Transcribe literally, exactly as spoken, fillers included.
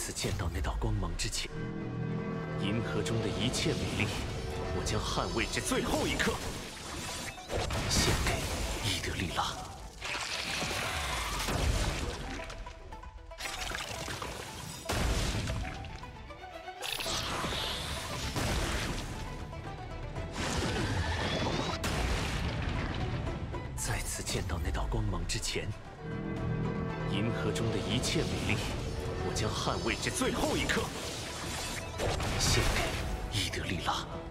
次见到那道光芒之前，银河中的一切美丽，我将捍卫至最后一刻，献给伊德利拉。 再次见到那道光芒之前，银河中的一切美丽，我将捍卫至最后一刻，献给伊德利拉。